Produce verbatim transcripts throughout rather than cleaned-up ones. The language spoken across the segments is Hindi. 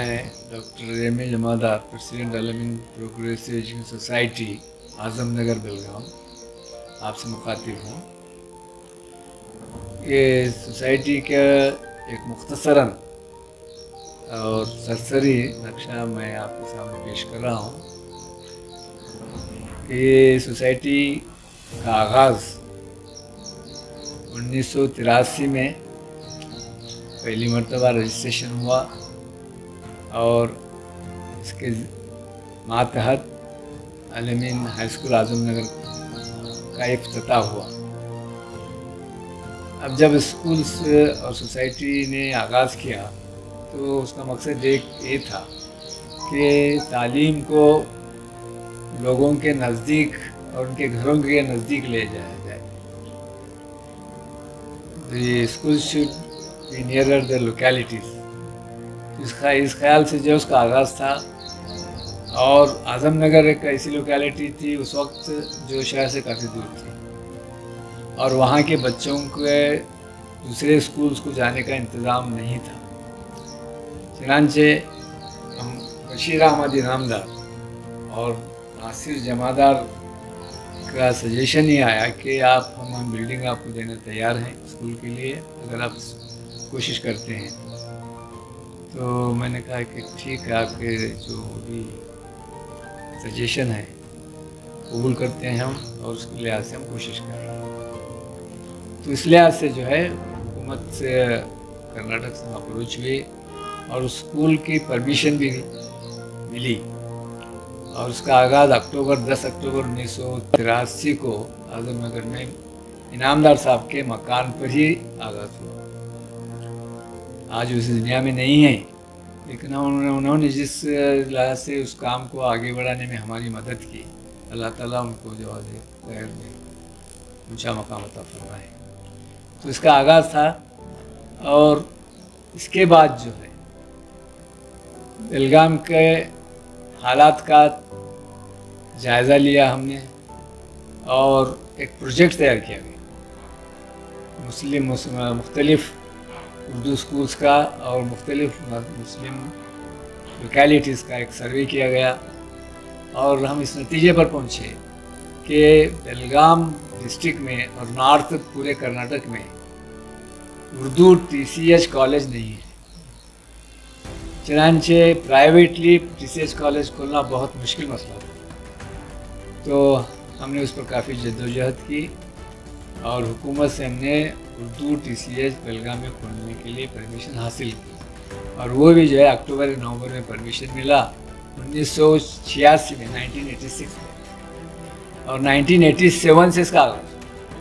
मैं doctor M A Jamadar, president Al-Ameen progressive education society Azamnagar Belgaum आपसे मुखातिब हूँ। ये सोसाइटी का एक मुख्तसरन और सरसरी नक्शा मैं आपके सामने पेश कर रहा हूँ। ये सोसाइटी का आगाज़ उन्नीस सौ तिरासी में पहली मरतबा रजिस्ट्रेशन हुआ और इसके मातहत अलमीन हाई स्कूल आजमनगर का इफ्तिताह हुआ। अब जब स्कूल और सोसाइटी ने आगाज़ किया तो उसका मकसद एक ये था कि तालीम को लोगों के नज़दीक और उनके घरों के नज़दीक ले जाया जाए। The school should be nearer the localities। इस इस ख्याल से जो उसका आगाज़ था, और आज़मनगर एक ऐसी लोकेलिटी थी उस वक्त जो शहर से काफ़ी दूर थी और वहाँ के बच्चों के दूसरे स्कूल्स को जाने का इंतज़ाम नहीं था। चनांचे हम बशीर अहमद इनामदार और नासिर जमादार का सजेशन ही आया कि आप हम हम बिल्डिंग आपको देने तैयार हैं स्कूल के लिए, अगर आप कोशिश करते हैं। तो मैंने कहा कि ठीक है, आपके जो भी सजेशन है कबूल करते हैं हम, और उसके लिहाज से हम कोशिश कर रहे हैं। तो इस लिहाज से जो है हुकूमत से कर्नाटक से अप्रोच हुई और स्कूल की परमिशन भी मिली और उसका आगाज़ अक्टूबर दस अक्टूबर उन्नीस सौ तिरासी को आजमनगर में इनामदार साहब के मकान पर ही आगाज़ हुआ। आज उस दुनिया में नहीं है, लेकिन उन्होंने उन्होंने जिस लिहाज से उस काम को आगे बढ़ाने में हमारी मदद की, अल्लाह ताला उनको जो है खैर में ऊँचा मकाम अता फरमाए। तो इसका आगाज़ था और इसके बाद जो है बेलगाम के हालात का जायज़ा लिया हमने और एक प्रोजेक्ट तैयार किया गया मुस्लिम मुख्तलिफ उर्दू स्कूल्स का और मुख्तलिफ मुस्लिम लोकेलिटीज़ का एक सर्वे किया गया और हम इस नतीजे पर पहुँचे कि बेलगाम डिस्ट्रिक्ट में और नॉर्थ पूरे कर्नाटक में Urdu T C H college नहीं है। चनांचे privately T C H college खोलना बहुत मुश्किल मसला था। तो हमने उस पर काफ़ी जद्दोजहद की और हुकूमत से हमने Urdu T C H Belgaum में खोलने के लिए परमिशन हासिल की और वो भी जो है अक्टूबर नवंबर में परमिशन मिला उन्नीस सौ छियासी में नाइनटीन एटी सिक्स में, और नाइनटीन एटी सेवन से इसका आगाज़।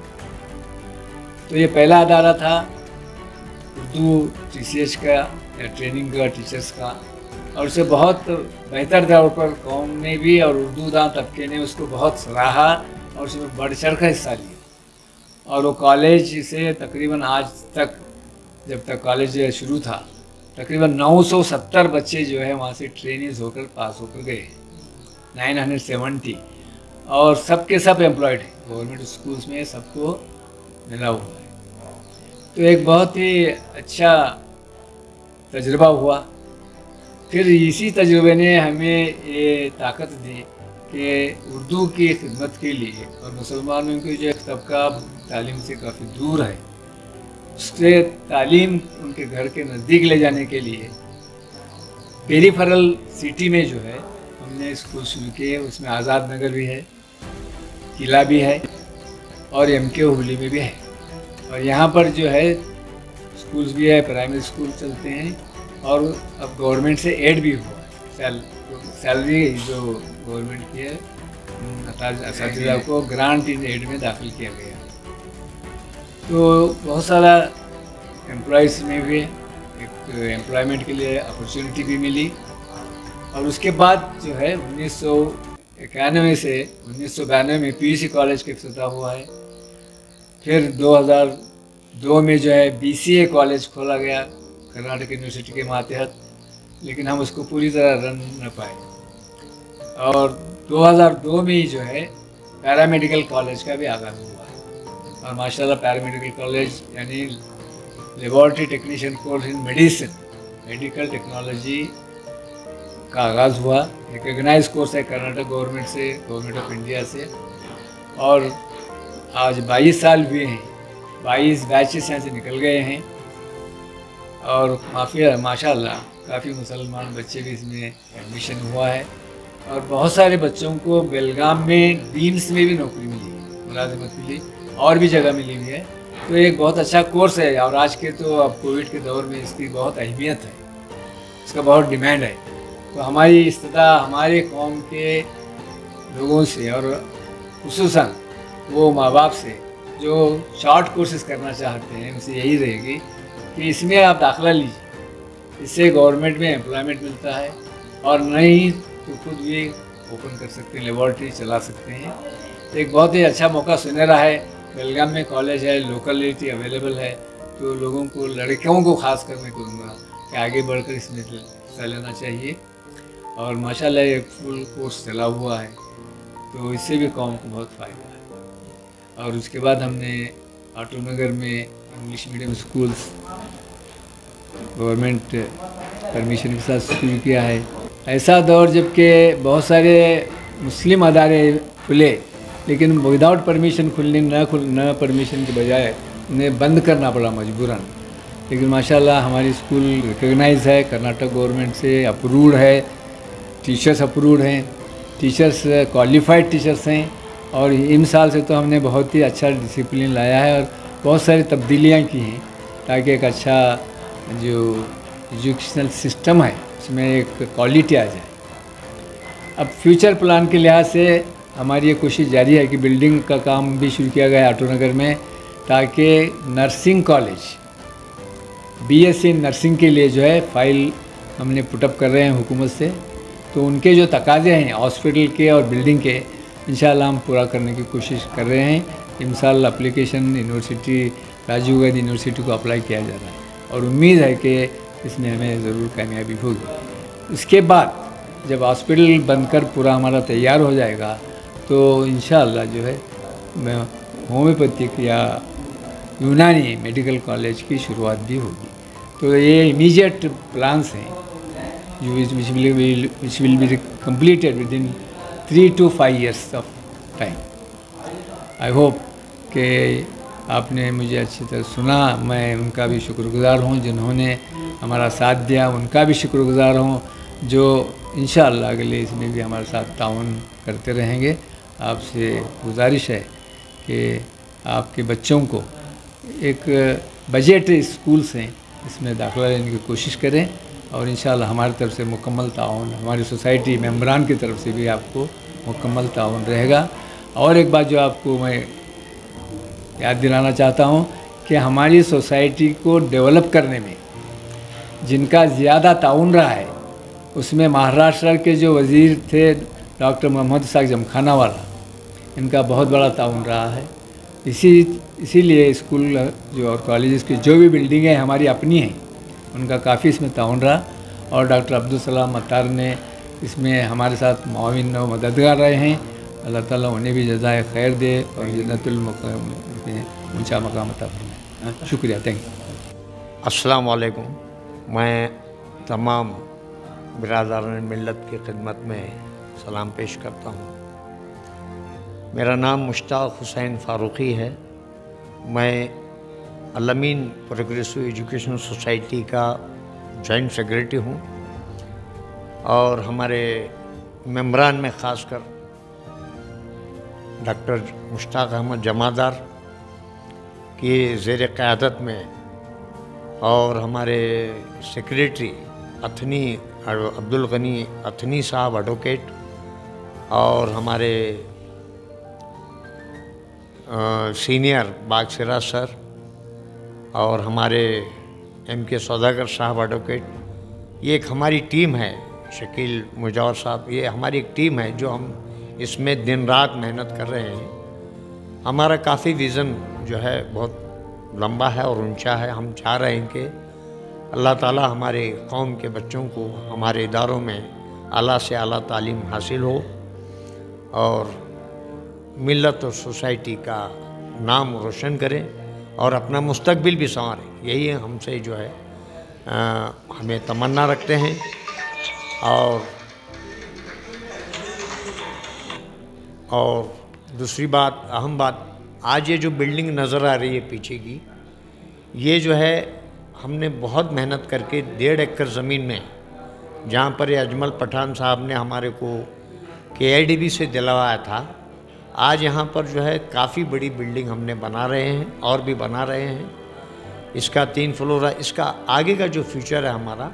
तो ये पहला अदारा था उर्दू टी सी एच का या ट्रेनिंग का टीचर्स का, और उसे बहुत बेहतर तौर पर कौम ने भी और उर्दू दां तबके ने उसको बहुत सराहा और उसमें बढ़ चढ़ का हिस्सा लिया। और वो कॉलेज से तकरीबन आज तक, जब तक कॉलेज शुरू था, तकरीबन नौ सौ सत्तर बच्चे जो है वहाँ से ट्रेनिंग होकर पास होकर गए, नाइन हंड्रेड सेवेंटी, और सब के सब एम्प्लॉयड हैं गवर्नमेंट स्कूल्स में, सबको मिला हुआ है। तो एक बहुत ही अच्छा तजुर्बा हुआ। फिर इसी तजुर्बे ने हमें ये ताकत दी कि उर्दू की खिदमत के लिए और मुसलमानों की जो एक तबका तालीम से काफ़ी दूर है, उससे तालीम उनके घर के नज़दीक ले जाने के लिए पेरीफेरल सिटी में जो है हमने स्कूल शुरू किए। उसमें आज़ाद नगर भी है, किला भी है और एम के हुबली में भी है, और यहाँ पर जो है स्कूल्स भी है, प्राइमरी स्कूल चलते हैं, और अब गवर्नमेंट से एड भी हुआ है। सैल सैलरी जो गवर्नमेंट की है असातिज़ा को ग्रांट इन एड में दाखिल किया गया। तो बहुत सारा एम्प्लॉयज़ में भी एक एम्प्लॉयमेंट के लिए अपॉर्चुनिटी भी मिली। और उसके बाद जो है उन्नीस सौ इक्यानवे से उन्नीस सौ बानवे में पी यू सी कॉलेज का इफ्तिताह हुआ है। फिर दो हज़ार दो में जो है बी सी ए कॉलेज खोला गया कर्नाटक यूनिवर्सिटी के मातहत, लेकिन हम उसको पूरी तरह रन न पाए। और दो हज़ार दो में ही जो है पैरामेडिकल कॉलेज का भी आगाज़ हुआ है, और माशाल्लाह पैरामेडिकल कॉलेज यानी laboratory technician course in medicine, medical technology का आगाज़ हुआ। रिकग्नाइज कोर्स है कर्नाटक गवर्नमेंट से, गवर्नमेंट ऑफ इंडिया से, और आज बाईस साल हुए हैं, बाईस बैचेस यहाँ से निकल गए हैं और काफ़ी माशाल्लाह काफ़ी मुसलमान बच्चे भी इसमें एडमिशन हुआ है और बहुत सारे बच्चों को बेलगाम में डीम्स में भी नौकरी मिली है, मुलाजिमत के लिए और भी जगह मिली हुई है। तो एक बहुत अच्छा कोर्स है और आज के तो अब कोविड के दौर में इसकी बहुत अहमियत है, इसका बहुत डिमांड है। तो हमारी इस्तदा हमारे कौम के लोगों से और खुसूसन वो माँ बाप से जो शॉर्ट कोर्सेज करना चाहते हैं उनसे यही रहेगी कि इसमें आप दाखिला लीजिए, इससे गवर्नमेंट में एम्प्लॉयमेंट मिलता है और नहीं तो खुद भी ओपन कर सकते हैं, लेबॉर्ट्री चला सकते हैं। तो एक बहुत ही अच्छा मौका सुनहरा है। बेलगाम में कॉलेज है, लोकलिटी अवेलेबल है, तो लोगों को, लड़कियों को खास कर मैं कहूँगा कि आगे बढ़कर इसमें हिस्सा लेना चाहिए और माशाल्लाह एक फुल कोर्स चला हुआ है, तो इससे भी कौम को बहुत फ़ायदा है। और उसके बाद हमने आटोनगर में English medium schools government permission के साथ शुरू किया है। ऐसा दौर जबकि बहुत सारे मुस्लिम अदारे खुले लेकिन विदाउट परमिशन खुलने न खुल न परमिशन के बजाय उन्हें बंद करना पड़ा मजबूरन। लेकिन माशाल्लाह हमारी स्कूल रिकग्नाइज है, कर्नाटक गवर्नमेंट से अप्रूव्ड है, टीचर्स अप्रूव्ड हैं, टीचर्स क्वालिफाइड टीचर्स हैं और इन साल से तो हमने बहुत ही अच्छा डिसिप्लिन लाया है और बहुत सारी तब्दीलियाँ की हैं ताकि एक अच्छा जो एजुकेशनल सिस्टम है उसमें एक क्वालिटी आ जाए। अब फ्यूचर प्लान के लिहाज से हमारी ये कोशिश जारी है कि बिल्डिंग का काम भी शुरू किया गया है आटोनगर में, ताकि नर्सिंग कॉलेज बीएससी नर्सिंग के लिए जो है फाइल हमने पुटअप कर रहे हैं हुकूमत से, तो उनके जो तकाजे हैं हॉस्पिटल के और बिल्डिंग के इंशाल्लाह हम पूरा करने की कोशिश कर रहे हैं। इंशाल्लाह application university Rajiv Gandhi university को अप्लाई किया जा रहा है और उम्मीद है कि इसमें हमें ज़रूर कामयाबी होगी। इसके बाद जब हॉस्पिटल बनकर पूरा हमारा तैयार हो जाएगा तो इंशाल्लाह जो है मैं होम्योपैथिक या यूनानी मेडिकल कॉलेज की शुरुआत भी होगी। तो ये इमीडिएट प्लान्स हैं जो which will which will be completed within three two five years of time. I hope कि आपने मुझे अच्छी तरह सुना। मैं उनका भी शुक्रगुज़ार हूँ जिन्होंने हमारा साथ दिया, उनका भी शुक्रगुज़ार हूँ जो इंशाअल्लाह अगले इसमें भी हमारे साथ ताउन करते रहेंगे। आपसे गुजारिश है कि आपके बच्चों को एक बजट स्कूल से इसमें दाखिला लेने की कोशिश करें और इंशाअल्लाह हमारी तरफ से मुकम्मल ताउन, हमारी सोसाइटी मेंबरान की तरफ से भी आपको मुकम्मल ताउन रहेगा। और एक बात जो आपको मैं याद दिलाना चाहता हूँ कि हमारी सोसाइटी को डेवलप करने में जिनका ज़्यादा ताउन रहा है उसमें महाराष्ट्र के जो वज़ीर थे डॉक्टर मोहम्मद इसाक जमखानावाला, इनका बहुत बड़ा ताउन रहा है। इसी इसीलिए स्कूल जो और कॉलेजेस की जो भी बिल्डिंगें हमारी अपनी हैं उनका काफ़ी इसमें ताउन रहा और डॉक्टर अब्दुल सलाम अत्तार ने इसमें हमारे साथ मुआविन और मददगार रहे हैं। अल्लाह ताला उन्हें भी जज़ाए खैर दे और जन्नतुल मक़ाम में ऊँचा मकाम अता फरमाए। शुक्रिया, थैंक यू। अस्सलाम वालेकुम। मैं तमाम बिरादरान मिल्लत की खिदमत में सलाम पेश करता हूँ। मेरा नाम मुश्ताक हुसैन फ़ारूक़ी है। मैं अल-अमीन प्रोग्रेसिव एजुकेशन सोसाइटी का जॉइंट सेक्रेटरी हूँ और हमारे मेंबरान में ख़ासकर डॉक्टर मुश्ताक अहमद जमादार की ज़ेर क़यादत में और हमारे सेक्रेटरी अथनी अब्दुल गनी अथनी साहब एडवोकेट और हमारे आ, सीनियर बागसिरा सर और हमारे एम के सौदागर साहब एडवोकेट, ये एक हमारी टीम है। शकील मुजावर साहब, ये हमारी एक टीम है जो हम इसमें दिन रात मेहनत कर रहे हैं। हमारा काफ़ी विज़न जो है बहुत लंबा है और ऊंचा है। हम चाह रहे हैं कि अल्लाह ताला हमारे कौम के बच्चों को हमारे इदारों में आला से आला तालीम हासिल हो और मिल्लत और सोसाइटी का नाम रोशन करें और अपना मुस्तकबिल भी संवारें। यही हमसे जो है आ, हमें तमन्ना रखते हैं और और दूसरी बात, अहम बात, आज ये जो बिल्डिंग नज़र आ रही है पीछे की, ये जो है हमने बहुत मेहनत करके डेढ़ एकड़ ज़मीन में, जहाँ पर ये अजमल पठान साहब ने हमारे को के आई डी बी से दिलवाया था, आज यहाँ पर जो है काफ़ी बड़ी बिल्डिंग हमने बना रहे हैं और भी बना रहे हैं। इसका तीन फ्लोर है। इसका आगे का जो फ्यूचर है हमारा,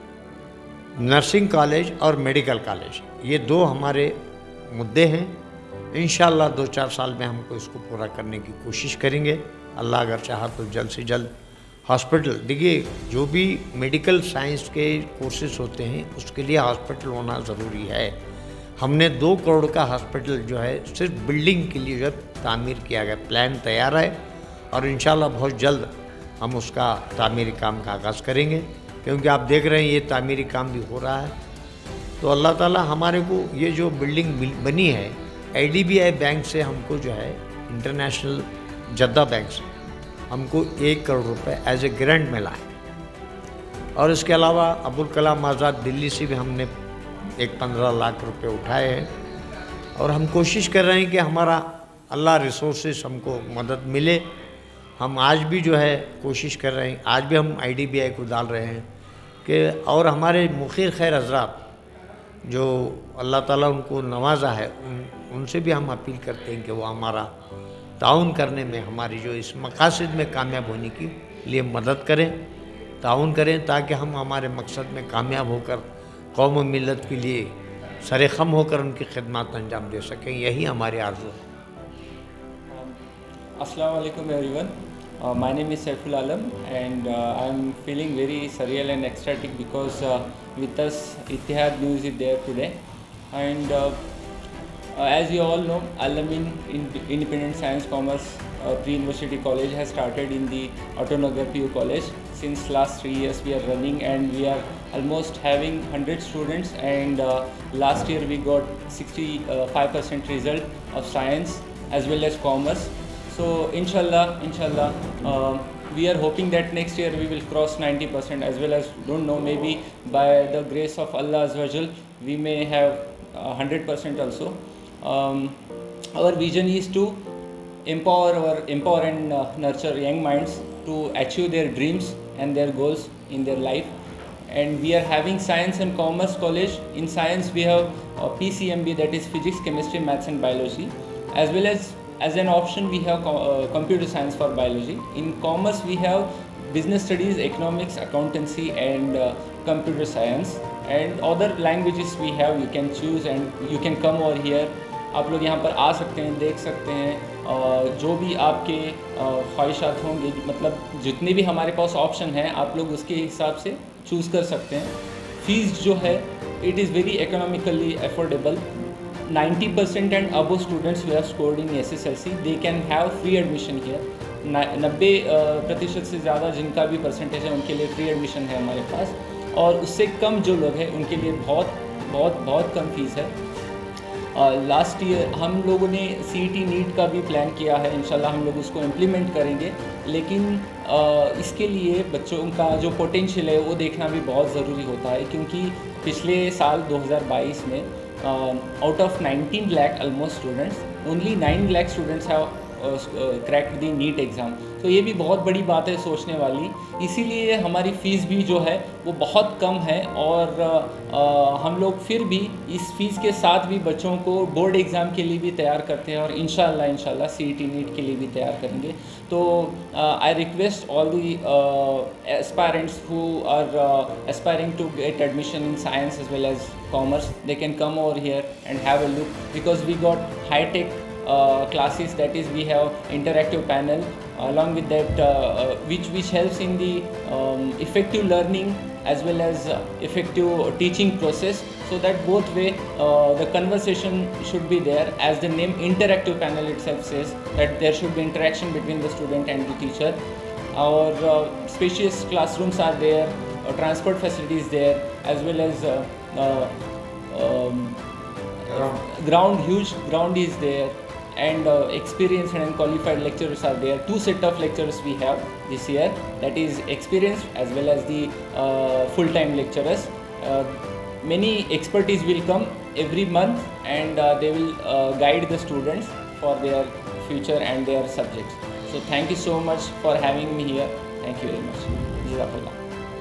नर्सिंग कॉलेज और मेडिकल कॉलेज, ये दो हमारे मुद्दे हैं। इंशाल्लाह दो चार साल में हमको इसको पूरा करने की कोशिश करेंगे। अल्लाह अगर चाहा तो जल्द से जल्द हॉस्पिटल, देखिए जो भी मेडिकल साइंस के कोर्सेज होते हैं उसके लिए हॉस्पिटल होना ज़रूरी है। हमने दो करोड़ का हॉस्पिटल जो है सिर्फ बिल्डिंग के लिए जो है तामीर किया गया, प्लान तैयार है और इंशाल्लाह बहुत जल्द हम उसका तामीरी काम का आगाज़ करेंगे, क्योंकि आप देख रहे हैं ये तामीरी काम भी हो रहा है। तो अल्लाह ताला हमारे को ये जो बिल्डिंग बनी है, I D B I bank से हमको जो है, इंटरनेशनल जद्दा बैंक से हमको एक करोड़ रुपए एज ए ग्रांट मिला है। और इसके अलावा अब्दुल कलाम आज़ाद दिल्ली से भी हमने एक पंद्रह लाख रुपए उठाए हैं और हम कोशिश कर रहे हैं कि हमारा अल्लाह रिसोर्सेस हमको मदद मिले। हम आज भी जो है कोशिश कर रहे हैं, आज भी हम आई डी बी आई को डाल रहे हैं कि, और हमारे मुखिर खैर हजरात जो अल्लाह ताला उनको नवाजा है, उन उनसे भी हम अपील करते हैं कि वो हमारा ताउन करने में, हमारी जो इस मकासद में कामयाब होने के लिए मदद करें, ताउन करें, ताकि हम हमारे मकसद में कामयाब होकर कौम व मिल्लत के लिए सरे खम होकर उनकी खिदमत अंजाम दे सकें। यही हमारी आरज़ू है। Assalamu alaikum everyone. Uh, my name is Saiful Alam and uh, I am feeling very surreal and ecstatic because uh, with us Ittihad News is there today. And uh, uh, as you all know, Al-Amin Independent Science Commerce uh, Pre-University College has started in the Autonagar P U College. Since last three years we are running and we are almost having one hundred students, and uh, last year we got sixty-five percent result of science as well as commerce. So inshallah, inshallah, uh, we are hoping that next year we will cross ninety percent, as well as, don't know, maybe by the grace of Allah Azza wa Jal, we may have one hundred percent also. Um, our vision is to empower or empower and uh, nurture young minds to achieve their dreams and their goals in their life. And we are having Science and Commerce College. In science we have uh, P C M B, that is Physics, Chemistry, Maths and Biology, as well as as an option we have uh, Computer Science for Biology. In Commerce we have Business Studies, Economics, Accountancy and uh, Computer Science, and other languages we have. You can choose and you can come over here. आप लोग यहाँ पर आ सकते हैं, देख सकते हैं, uh, जो भी आपके uh, ख्वाहिशात होंगे, मतलब जितने भी हमारे पास ऑप्शन हैं आप लोग उसके हिसाब से चूज़ कर सकते हैं। फीस जो है it is very economically affordable. ninety percent and above students who have scored in S S L C, they can have free admission here. नब्बे प्रतिशत से ज़्यादा जिनका भी परसेंटेज है उनके लिए फ्री एडमिशन है हमारे पास, और उससे कम जो लोग हैं उनके लिए बहुत बहुत बहुत कम फीस है। लास्ट uh, ईयर हम लोगों ने सी ई टी नीट का भी प्लान किया है, इंशाल्लाह हम लोग उसको इम्प्लीमेंट करेंगे, लेकिन uh, इसके लिए बच्चों का जो पोटेंशियल है वो देखना भी बहुत ज़रूरी होता है, क्योंकि पिछले साल दो हज़ार बाईस में out of nineteen lakh almost students, only nine lakh students have cracked the NEET exam. तो ये भी बहुत बड़ी बात है सोचने वाली, इसीलिए हमारी फ़ीस भी जो है वो बहुत कम है, और आ, हम लोग फिर भी इस फीस के साथ भी बच्चों को बोर्ड एग्ज़ाम के लिए भी तैयार करते हैं, और इंशाल्लाह इंशाल्लाह सी ई टी नीट के लिए भी तैयार करेंगे। तो I request all the aspirants who are aspiring to get admission in science as well as commerce, they can come over here and have a look, because we got high tech Uh, classes, that is we have interactive panel, along with that uh, uh, which which helps in the um, effective learning as well as uh, effective teaching process, so that both way uh, the conversation should be there, as the name interactive panel itself says that there should be interaction between the student and the teacher. Our uh, spacious classrooms are there, uh, transport facilities there, as well as uh, uh, um, ground, huge ground is there, and uh, experienced and qualified lecturers are there. Two set of lecturers we have this year, that is experienced as well as the uh, full-time lecturers. Uh, many expertise will come every month, and uh, they will uh, guide the students for their future and their subjects. So thank you so much for having me here. Thank you very much. Jazakallah.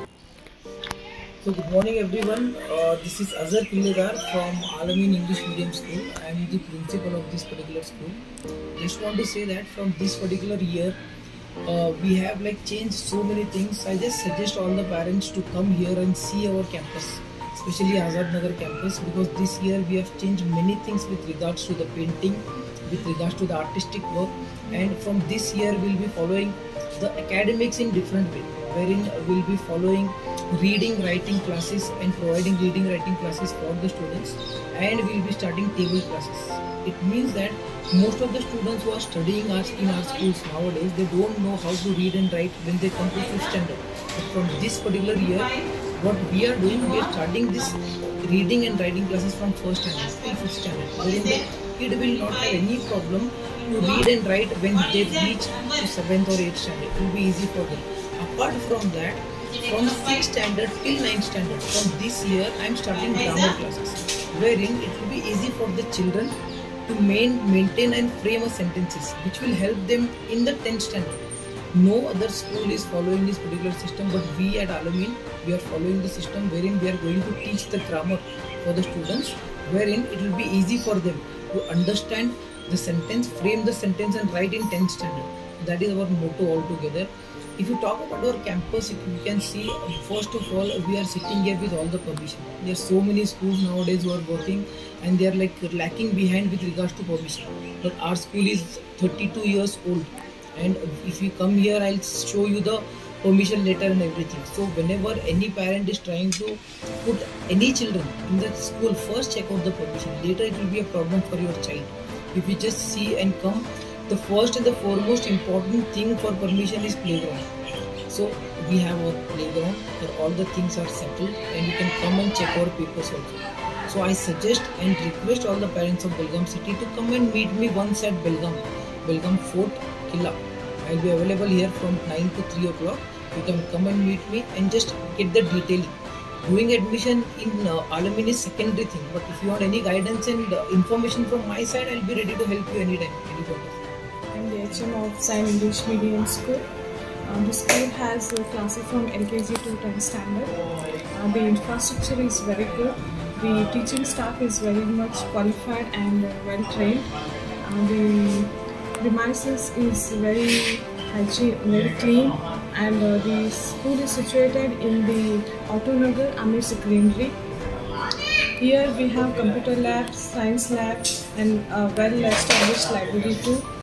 So good morning everyone. Uh, this is Azhar Pillegar from Al-Amin English Medium School. I am the principal of this particular school. Just want to say that from this particular year, uh, we have like changed so many things. I just suggest all the parents to come here and see our campus, especially Azad Nagar campus, because this year we have changed many things with regards to the painting, with regards to the artistic work, and from this year we will be following the academics in different way, wherein we will be following reading writing classes and providing reading writing classes for the students, and we will be starting table classes. It means that most of the students who are studying our, in our schools nowadays, they don't know how to read and write when they come to fifth standard. But from this particular year, what we are doing, we are starting this reading and writing classes from first standard till fifth standard, wherein the kid will not have any problem to read and write when they reach to seventh or eighth standard. It will be easy for them. Apart from that, from sixth standard till ninth standard, from this year I am starting grammar classes, wherein it will be easy for the children to main, maintain and frame a sentences, which will help them in the tenth standard. No other school is following this particular system, but we at Al-Amin, we are following the system wherein we are going to teach the grammar for the students, wherein it will be easy for them to understand the sentence, frame the sentence and write in tenth standard. That is our motto altogether. If you talk about our campus, you can see, first of all, we are sitting here with all the permission. There are so many schools nowadays who are working and they are like lacking behind with regards to permission. But our school is thirty-two years old, and if you come here, I'll show you the permission letter and everything. So whenever any parent is trying to put any children in the school, first check out the permission. Later it will be a problem for your child. If you just see and come, the first and the foremost important thing for permission is playground. So we have our playground where all the things are settled and you can come and check our papers also. So I suggest and request all the parents of Belgaum city to come and meet me once at Belgaum, Belgaum Fort Killa. I will be available here from nine to three o'clock. You can come and meet me and just get the detailing. Doing admission in uh, Al-Amin is secondary thing, but if you want any guidance and uh, information from my side, I will be ready to help you anytime, any point of time. I'm the H M of Sion English Medium School. Uh, the school has uh, classes from L K G to tenth standard. Uh, the infrastructure is very good. The teaching staff is very much qualified and uh, well trained. Uh, the premises is very hygiene, very clean, and uh, the school is situated in the Autonagar amidst greenery. Here we have computer lab, science lab, and a well-established library too.